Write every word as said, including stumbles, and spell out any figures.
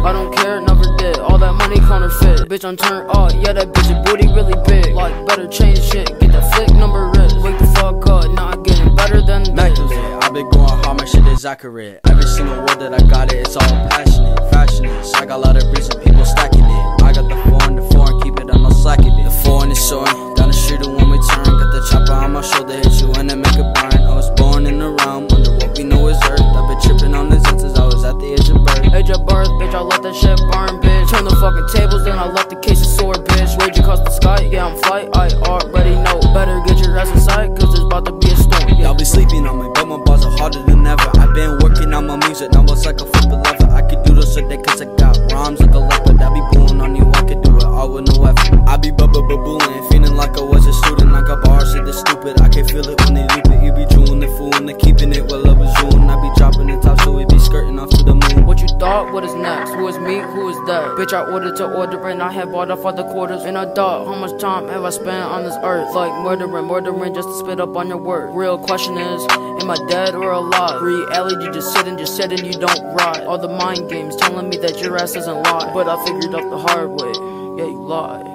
I don't care, never did. All that money counterfeit. Bitch, I'm turned up, yeah, that bitch booty really big. Like, better change shit, get that flick number wrist. Wake the fuck up, not getting better than this. I been going hard, my shit is accurate. Every single word that I got it, it's all passionate, fashionist. I got a lot of reason people stacking it. I got the four and the four and keep it, I'm not slacking it. The four and the soaring, down the street and when we turn, got the chopper on my shoulder, hit you and then make it burn. I was born in the realm, under what we know is earth. I've been tripping on this since I was at the age of birth. Age of birth, bitch, I let that shit burn, bitch. Turn the fucking tables, then I left the case of sword, bitch. Rage across the sky, yeah, I'm flight, I already know. Better get your ass inside, cause there's about to be a storm. Yeah, I'll be sleeping on me, but my balls are harder than ever. I've been working on my music, now it's like a flip a lever. I could do this a day cause I got rhymes like a leopard. I be booing on you, I could do it all with no effort. I be bubba babooling, feeling like I was a student. I got bars, shit that's stupid, I can feel it when they loop it. You be drooling, they fooling, they keeping it while I was doing. I be dropping the top so we be skirting off to the moon. What you thought? What is next? Who is me? Who is that? Bitch, I ordered to order and I had bought off other quarters. And I thought, how much time have I spent on this earth? Like murdering, murdering just to spit up on your word. Real question is, am I dead or alive? Reality, you just sitting, just sitting, you don't ride. All the mind games telling me that your ass doesn't lie. But I figured out the hard way, yeah, you lie.